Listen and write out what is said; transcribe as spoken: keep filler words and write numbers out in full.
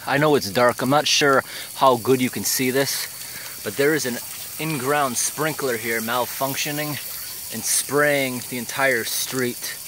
I know it's dark. I'm not sure how good you can see this, but there is an in-ground sprinkler here malfunctioning and spraying the entire street.